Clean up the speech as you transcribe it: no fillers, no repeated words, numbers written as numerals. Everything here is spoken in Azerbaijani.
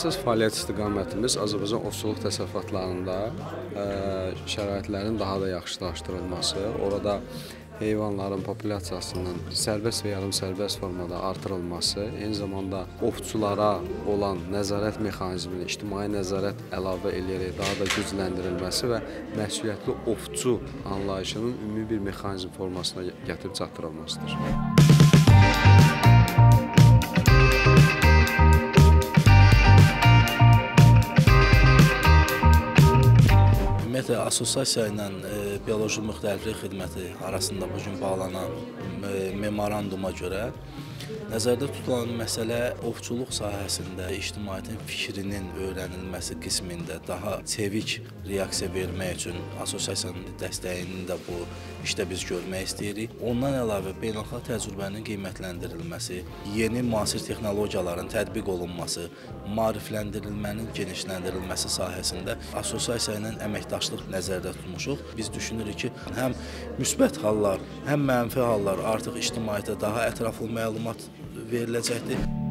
Əsas fəaliyyət istiqamətimiz Azərbaycan ovçuluq təsərrüfatlarında şəraitlərin daha da yaxşılaşdırılması, orada heyvanların populyasiyasının sərbəst və yarım sərbəst formada artırılması, eyni zamanda ovçulara olan nəzarət mexanizmini, ictimai nəzarət əlavə eləyərək daha da gücləndirilməsi və məsuliyyətli ovçu anlayışının ümumi bir mexanizm formasına gətirib çatdırılmasıdır. Ümumiyyətlə, assosiasiya ilə bioloji müxtəliflik xidməti arasında bugün bağlanan memoranduma görə nəzərdə tutulan məsələ ovçuluq sahəsində ictimaiyyətin fikrinin öyrənilməsi qismində daha çevik reaksiya vermək üçün assosiasiyanın dəstəyini də bu işdə biz görmək istəyirik. Ondan əlavə beynəlxalq təcrübənin qiymətləndirilməsi, yeni müasir texnologiyaların tətbiq olunması, maarifləndirilmənin genişləndirilməsi sahəsində assosiasiya ilə əməkdaşlıq nəzərdə tutmuşuq. Biz düşünürük ki, həm müsbət hallar, həm mənfi hallar artıq ictimaiyyətə daha ətraflı məlumat veriləcəkdir.